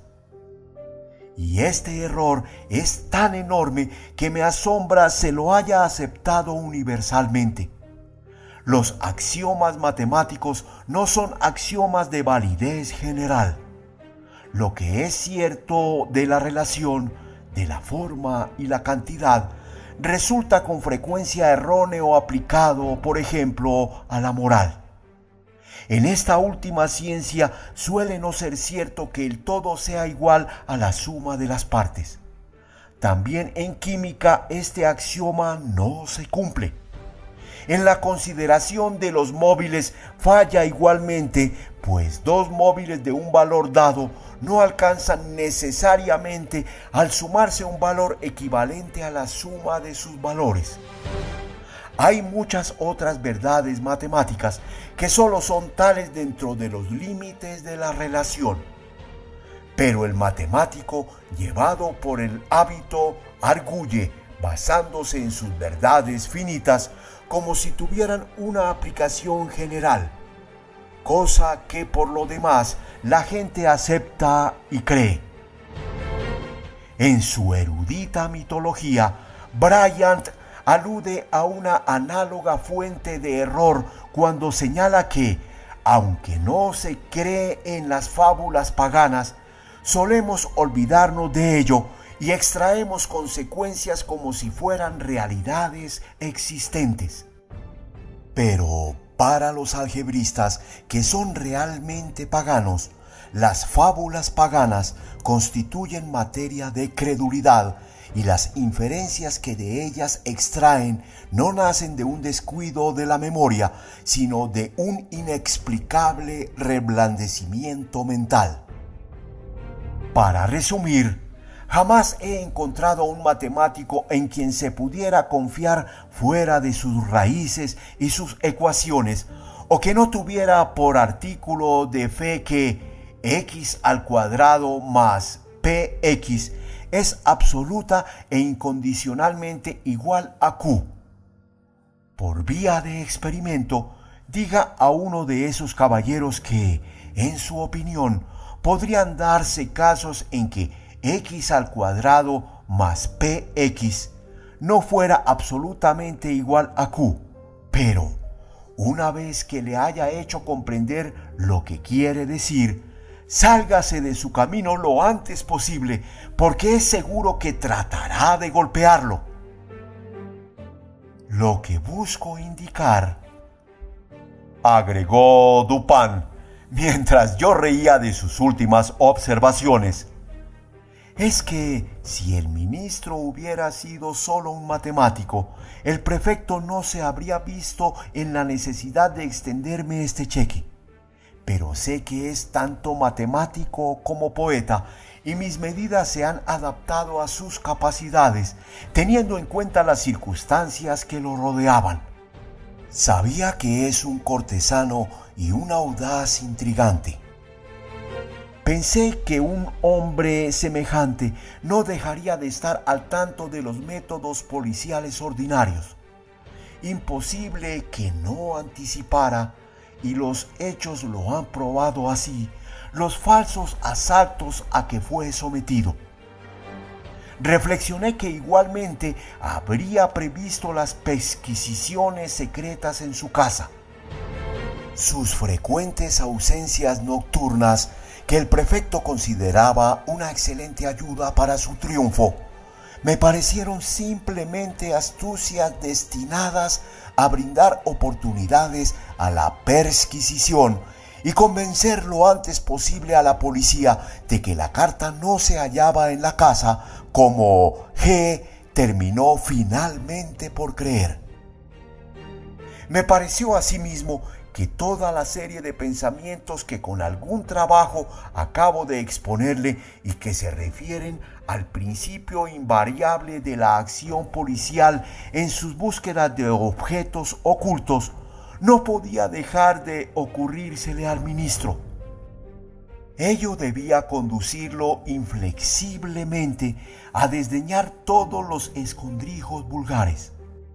Y este error es tan enorme que me asombra se lo haya aceptado universalmente. Los axiomas matemáticos no son axiomas de validez general. Lo que es cierto de la relación, de la forma y la cantidad, resulta con frecuencia erróneo aplicado, por ejemplo, a la moral. En esta última ciencia suele no ser cierto que el todo sea igual a la suma de las partes. También en química este axioma no se cumple. En la consideración de los móviles falla igualmente, pues dos móviles de un valor dado no alcanzan necesariamente al sumarse un valor equivalente a la suma de sus valores. Hay muchas otras verdades matemáticas que solo son tales dentro de los límites de la relación. Pero el matemático, llevado por el hábito, arguye, basándose en sus verdades finitas, como si tuvieran una aplicación general, cosa que por lo demás la gente acepta y cree. En su erudita mitología, Bryant alude a una análoga fuente de error cuando señala que, aunque no se cree en las fábulas paganas, solemos olvidarnos de ello y extraemos consecuencias como si fueran realidades existentes. Pero para los algebristas que son realmente paganos, las fábulas paganas constituyen materia de credulidad y las inferencias que de ellas extraen no nacen de un descuido de la memoria, sino de un inexplicable reblandecimiento mental. Para resumir, jamás he encontrado un matemático en quien se pudiera confiar fuera de sus raíces y sus ecuaciones, o que no tuviera por artículo de fe que x al cuadrado más px es absoluta e incondicionalmente igual a Q. Por vía de experimento, diga a uno de esos caballeros que, en su opinión, podrían darse casos en que x al cuadrado más px no fuera absolutamente igual a Q, pero una vez que le haya hecho comprender lo que quiere decir, sálgase de su camino lo antes posible, porque es seguro que tratará de golpearlo. Lo que busco indicar, agregó Dupin, mientras yo reía de sus últimas observaciones, es que si el ministro hubiera sido solo un matemático, el prefecto no se habría visto en la necesidad de extenderme este cheque. Pero sé que es tanto matemático como poeta, y mis medidas se han adaptado a sus capacidades, teniendo en cuenta las circunstancias que lo rodeaban. Sabía que es un cortesano y un audaz intrigante. Pensé que un hombre semejante no dejaría de estar al tanto de los métodos policiales ordinarios. Imposible que no anticipara, y los hechos lo han probado así, los falsos asaltos a que fue sometido. Reflexioné que igualmente habría previsto las perquisiciones secretas en su casa. Sus frecuentes ausencias nocturnas, que el prefecto consideraba una excelente ayuda para su triunfo, me parecieron simplemente astucias destinadas a brindar oportunidades a la perquisición y convencer lo antes posible a la policía de que la carta no se hallaba en la casa, como G terminó finalmente por creer. Me pareció asimismo que toda la serie de pensamientos que con algún trabajo acabo de exponerle y que se refieren al principio invariable de la acción policial en sus búsquedas de objetos ocultos, no podía dejar de ocurrírsele al ministro. Ello debía conducirlo inflexiblemente a desdeñar todos los escondrijos vulgares.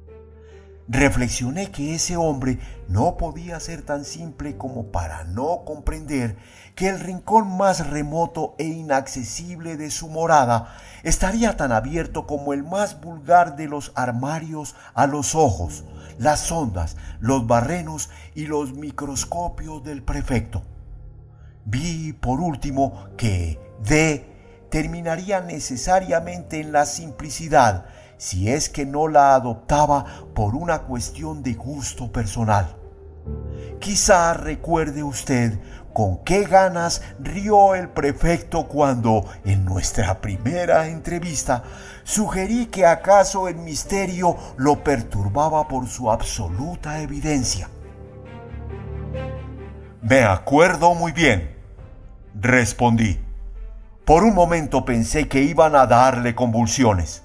Reflexioné que ese hombre no podía ser tan simple como para no comprender que el rincón más remoto e inaccesible de su morada estaría tan abierto como el más vulgar de los armarios a los ojos, las sondas, los barrenos y los microscopios del prefecto. Vi, por último, que D terminaría necesariamente en la simplicidad, si es que no la adoptaba por una cuestión de gusto personal. Quizá recuerde usted con qué ganas rió el prefecto cuando, en nuestra primera entrevista, sugerí que acaso el misterio lo perturbaba por su absoluta evidencia. Me acuerdo muy bien, respondí. Por un momento pensé que iban a darle convulsiones.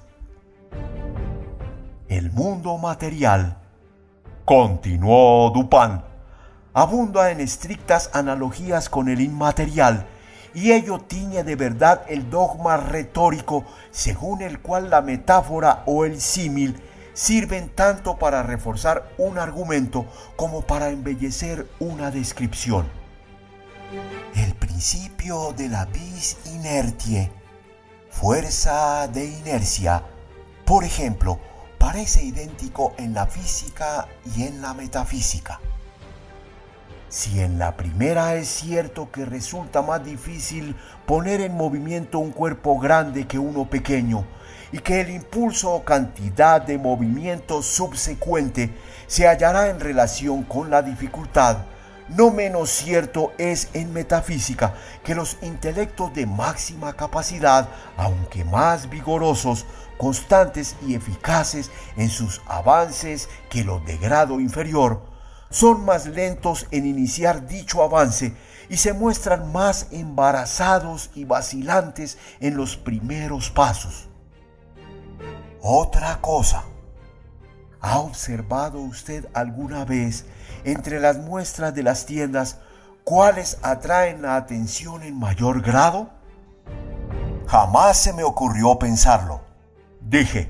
El mundo material, continuó Dupin, abunda en estrictas analogías con el inmaterial, y ello tiñe de verdad el dogma retórico según el cual la metáfora o el símil sirven tanto para reforzar un argumento como para embellecer una descripción. El principio de la vis inertiae, fuerza de inercia, por ejemplo, parece idéntico en la física y en la metafísica. Si en la primera es cierto que resulta más difícil poner en movimiento un cuerpo grande que uno pequeño, y que el impulso o cantidad de movimiento subsecuente se hallará en relación con la dificultad, no menos cierto es en metafísica que los intelectos de máxima capacidad, aunque más vigorosos, constantes y eficaces en sus avances que los de grado inferior, son más lentos en iniciar dicho avance y se muestran más embarazados y vacilantes en los primeros pasos. Otra cosa, ¿ha observado usted alguna vez entre las muestras de las tiendas cuáles atraen la atención en mayor grado? Jamás se me ocurrió pensarlo, dije.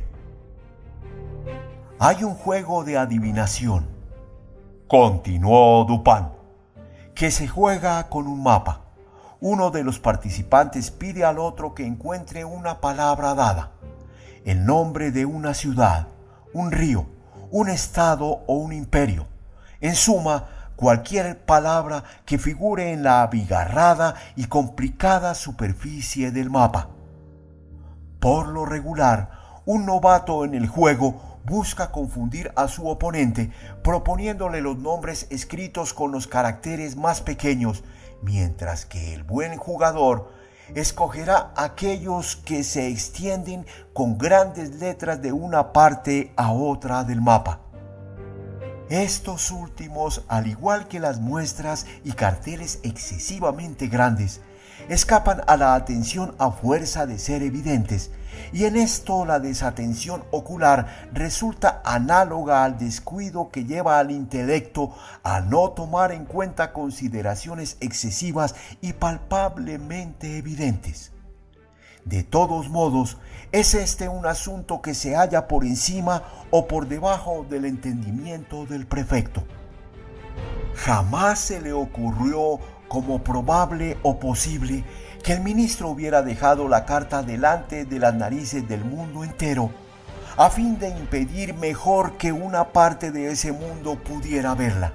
Hay un juego de adivinación, continuó Dupin, que se juega con un mapa. Uno de los participantes pide al otro que encuentre una palabra dada, el nombre de una ciudad, un río, un estado o un imperio. En suma, cualquier palabra que figure en la abigarrada y complicada superficie del mapa. Por lo regular, un novato en el juego busca confundir a su oponente proponiéndole los nombres escritos con los caracteres más pequeños, mientras que el buen jugador escogerá aquellos que se extienden con grandes letras de una parte a otra del mapa. Estos últimos, al igual que las muestras y carteles excesivamente grandes, escapan a la atención a fuerza de ser evidentes, y en esto la desatención ocular resulta análoga al descuido que lleva al intelecto a no tomar en cuenta consideraciones excesivas y palpablemente evidentes. De todos modos, es este un asunto que se halla por encima o por debajo del entendimiento del prefecto. Jamás se le ocurrió como probable o posible que el ministro hubiera dejado la carta delante de las narices del mundo entero, a fin de impedir mejor que una parte de ese mundo pudiera verla.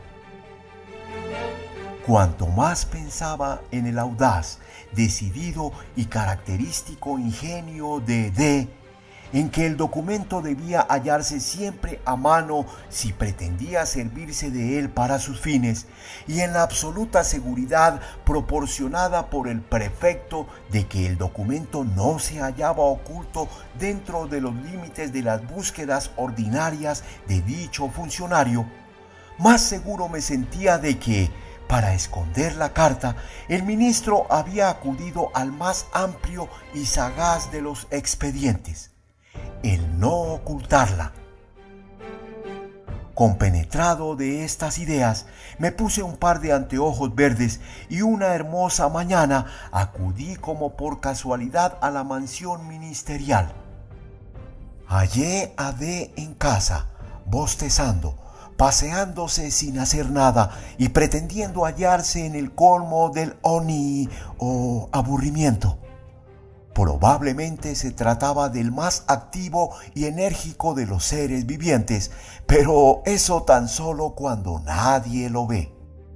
Cuanto más pensaba en el audaz, decidido y característico ingenio de D, en que el documento debía hallarse siempre a mano si pretendía servirse de él para sus fines, y en la absoluta seguridad proporcionada por el prefecto de que el documento no se hallaba oculto dentro de los límites de las búsquedas ordinarias de dicho funcionario, más seguro me sentía de que, para esconder la carta, el ministro había acudido al más amplio y sagaz de los expedientes: el no ocultarla. Compenetrado de estas ideas, me puse un par de anteojos verdes y una hermosa mañana acudí como por casualidad a la mansión ministerial. Hallé a D en casa, bostezando, paseándose sin hacer nada y pretendiendo hallarse en el colmo del oni o aburrimiento. Probablemente se trataba del más activo y enérgico de los seres vivientes, pero eso tan solo cuando nadie lo ve.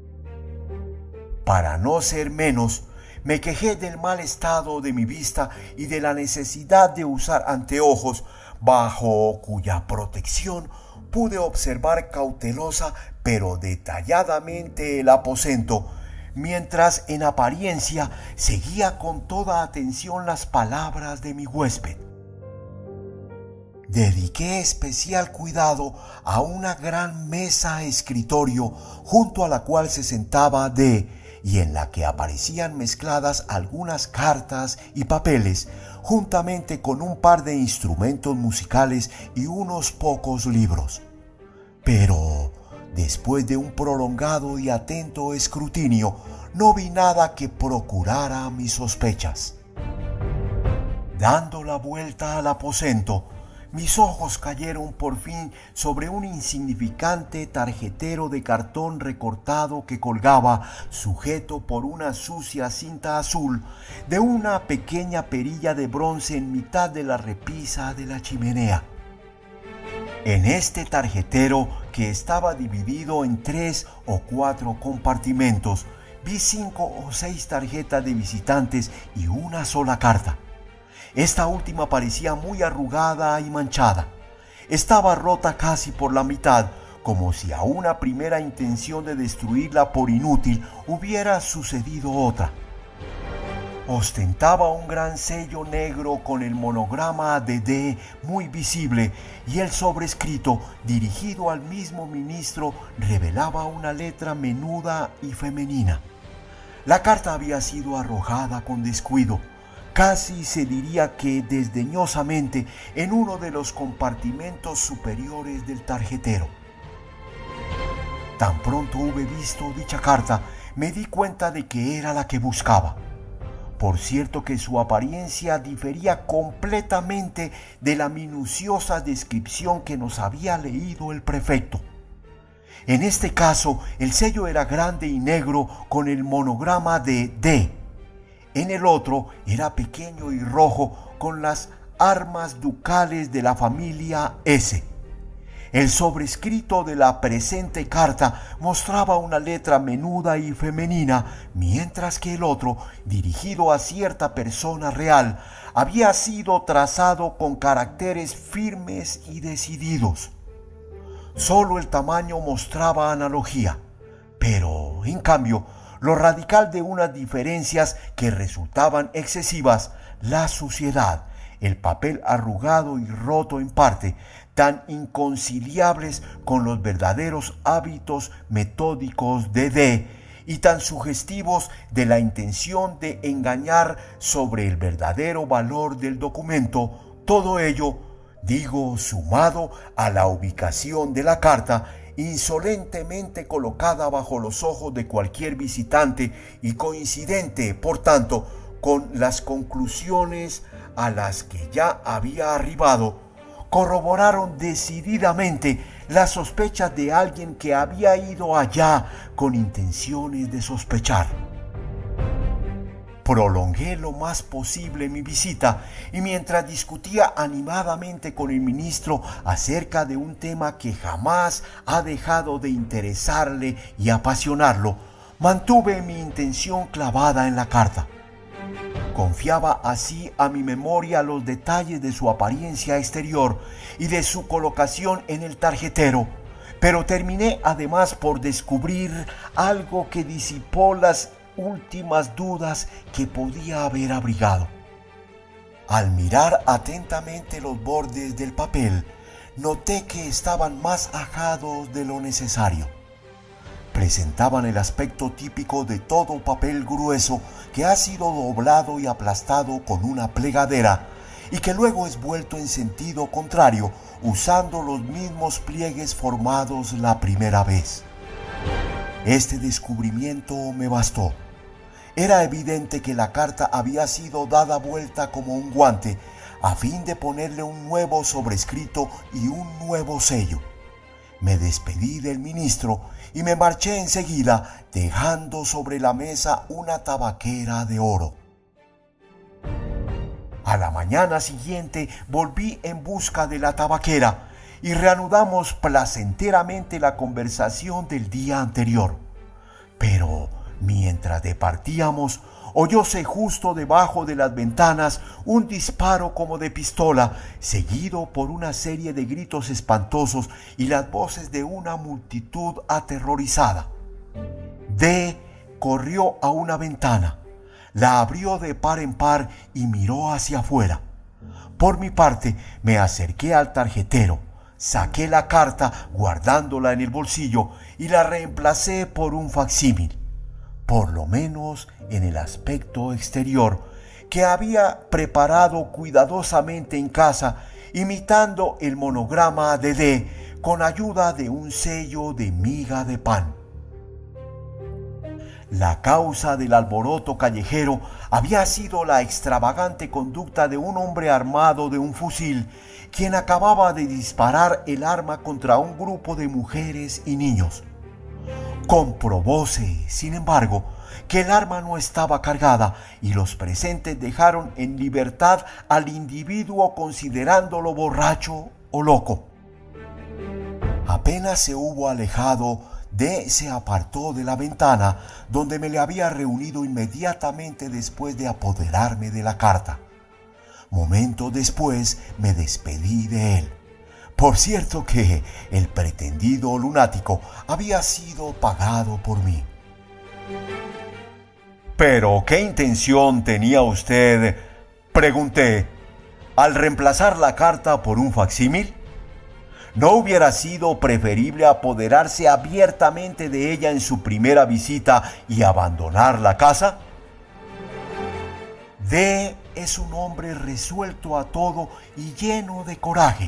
Para no ser menos, me quejé del mal estado de mi vista y de la necesidad de usar anteojos, bajo cuya protección pude observar cautelosa pero detalladamente el aposento, mientras en apariencia seguía con toda atención las palabras de mi huésped. Dediqué especial cuidado a una gran mesa escritorio junto a la cual se sentaba D y en la que aparecían mezcladas algunas cartas y papeles, juntamente con un par de instrumentos musicales y unos pocos libros. Pero, después de un prolongado y atento escrutinio, no vi nada que procurara mis sospechas. Dando la vuelta al aposento, mis ojos cayeron por fin sobre un insignificante tarjetero de cartón recortado que colgaba, sujeto por una sucia cinta azul, de una pequeña perilla de bronce en mitad de la repisa de la chimenea. En este tarjetero, que estaba dividido en tres o cuatro compartimentos, vi cinco o seis tarjetas de visitantes y una sola carta. Esta última parecía muy arrugada y manchada. Estaba rota casi por la mitad, como si a una primera intención de destruirla por inútil hubiera sucedido otra. Ostentaba un gran sello negro con el monograma de D muy visible, y el sobrescrito, dirigido al mismo ministro, revelaba una letra menuda y femenina. La carta había sido arrojada con descuido, casi se diría que desdeñosamente, en uno de los compartimentos superiores del tarjetero. Tan pronto hube visto dicha carta, me di cuenta de que era la que buscaba. Por cierto que su apariencia difería completamente de la minuciosa descripción que nos había leído el prefecto. En este caso, el sello era grande y negro con el monograma de D. En el otro era pequeño y rojo con las armas ducales de la familia S. El sobrescrito de la presente carta mostraba una letra menuda y femenina, mientras que el otro, dirigido a cierta persona real, había sido trazado con caracteres firmes y decididos. Solo el tamaño mostraba analogía, pero, en cambio, lo radical de unas diferencias que resultaban excesivas, la suciedad, el papel arrugado y roto en parte, tan inconciliables con los verdaderos hábitos metódicos de D y tan sugestivos de la intención de engañar sobre el verdadero valor del documento, todo ello, digo, sumado a la ubicación de la carta, insolentemente colocada bajo los ojos de cualquier visitante y coincidente, por tanto, con las conclusiones a las que ya había arribado, corroboraron decididamente las sospechas de alguien que había ido allá con intenciones de sospechar. Prolongué lo más posible mi visita y mientras discutía animadamente con el ministro acerca de un tema que jamás ha dejado de interesarle y apasionarlo, mantuve mi intención clavada en la carta. Confiaba así a mi memoria los detalles de su apariencia exterior y de su colocación en el tarjetero, pero terminé además por descubrir algo que disipó las últimas dudas que podía haber abrigado. Al mirar atentamente los bordes del papel, noté que estaban más ajados de lo necesario. Presentaban el aspecto típico de todo papel grueso que ha sido doblado y aplastado con una plegadera y que luego es vuelto en sentido contrario usando los mismos pliegues formados la primera vez. Este descubrimiento me bastó. Era evidente que la carta había sido dada vuelta como un guante a fin de ponerle un nuevo sobrescrito y un nuevo sello. Me despedí del ministro y me marché enseguida, dejando sobre la mesa una tabaquera de oro. A la mañana siguiente volví en busca de la tabaquera y reanudamos placenteramente la conversación del día anterior. Pero mientras departíamos, oyóse justo debajo de las ventanas un disparo como de pistola, seguido por una serie de gritos espantosos y las voces de una multitud aterrorizada. D corrió a una ventana, la abrió de par en par y miró hacia afuera. Por mi parte, me acerqué al tarjetero, saqué la carta guardándola en el bolsillo y la reemplacé por un facsímil, por lo menos en el aspecto exterior, que había preparado cuidadosamente en casa, imitando el monograma de D con ayuda de un sello de miga de pan. La causa del alboroto callejero había sido la extravagante conducta de un hombre armado de un fusil, quien acababa de disparar el arma contra un grupo de mujeres y niños. Comprobóse, sin embargo, que el arma no estaba cargada y los presentes dejaron en libertad al individuo considerándolo borracho o loco. Apenas se hubo alejado, D se apartó de la ventana donde me le había reunido inmediatamente después de apoderarme de la carta. Momentos después me despedí de él. Por cierto que el pretendido lunático había sido pagado por mí. ¿Pero qué intención tenía usted?, pregunté, al reemplazar la carta por un facsímil. ¿No hubiera sido preferible apoderarse abiertamente de ella en su primera visita y abandonar la casa? D es un hombre resuelto a todo y lleno de coraje,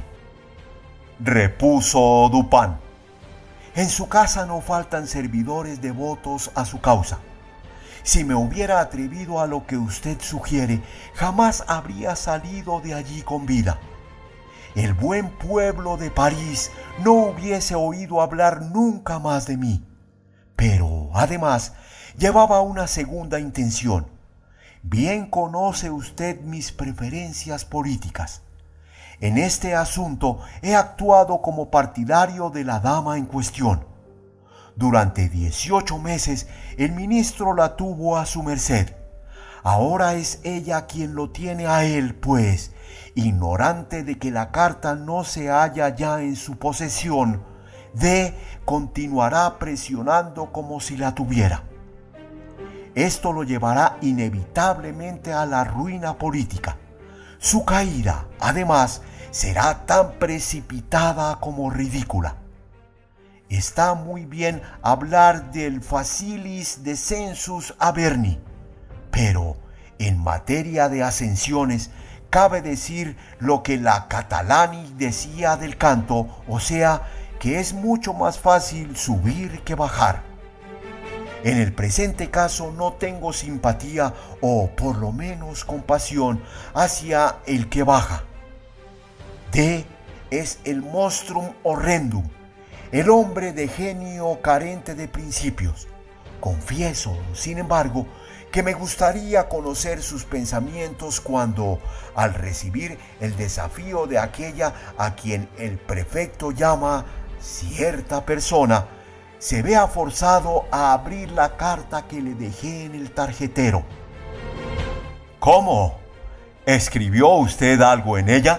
repuso Dupin. En su casa no faltan servidores devotos a su causa. Si me hubiera atrevido a lo que usted sugiere, jamás habría salido de allí con vida. El buen pueblo de París no hubiese oído hablar nunca más de mí. Pero, además, llevaba una segunda intención. Bien conoce usted mis preferencias políticas. En este asunto he actuado como partidario de la dama en cuestión. Durante dieciocho meses el ministro la tuvo a su merced. Ahora es ella quien lo tiene a él, pues, ignorante de que la carta no se halla ya en su posesión, D continuará presionando como si la tuviera. Esto lo llevará inevitablemente a la ruina política. Su caída, además, será tan precipitada como ridícula. Está muy bien hablar del facilis descensus Averni, pero en materia de ascensiones cabe decir lo que la Catalani decía del canto, o sea, que es mucho más fácil subir que bajar. En el presente caso no tengo simpatía o por lo menos compasión hacia el que baja. D es el monstrum horrendum, el hombre de genio carente de principios. Confieso, sin embargo, que me gustaría conocer sus pensamientos cuando, al recibir el desafío de aquella a quien el prefecto llama cierta persona, se vea forzado a abrir la carta que le dejé en el tarjetero. ¿Cómo? ¿Escribió usted algo en ella?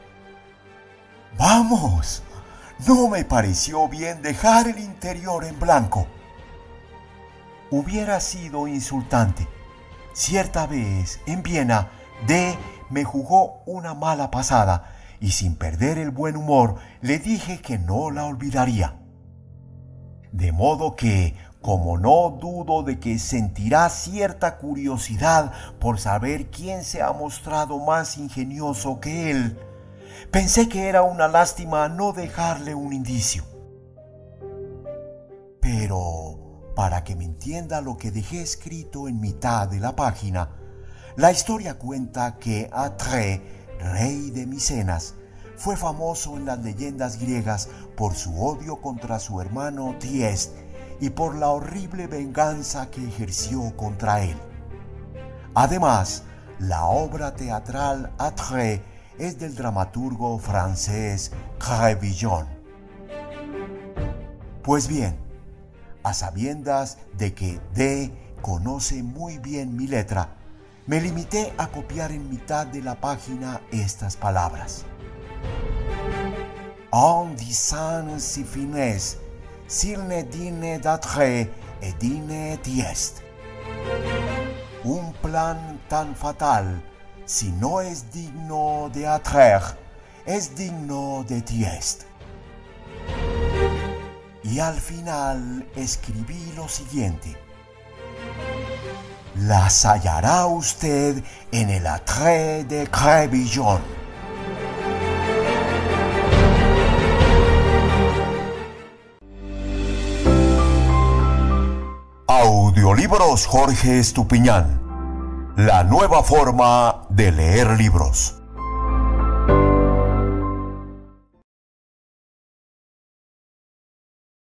Vamos, no me pareció bien dejar el interior en blanco. Hubiera sido insultante. Cierta vez, en Viena, D me jugó una mala pasada y sin perder el buen humor le dije que no la olvidaría. De modo que, como no dudo de que sentirá cierta curiosidad por saber quién se ha mostrado más ingenioso que él, pensé que era una lástima no dejarle un indicio. Pero, para que me entienda lo que dejé escrito en mitad de la página, la historia cuenta que Atreo, rey de Micenas, fue famoso en las leyendas griegas por su odio contra su hermano Tiest y por la horrible venganza que ejerció contra él. Además, la obra teatral Atreo es del dramaturgo francés Crébillon. Pues bien, a sabiendas de que D conoce muy bien mi letra, me limité a copiar en mitad de la página estas palabras. En disant si fines, s'il ne dine d'Atreo et dine Tiest. Un plan tan fatal, si no es digno de Atreo, es digno de Tiest. Y al final escribí lo siguiente. Las hallará usted en el Atreo de Crébillon. Audiolibros Jorge Estupiñán. La nueva forma de leer libros.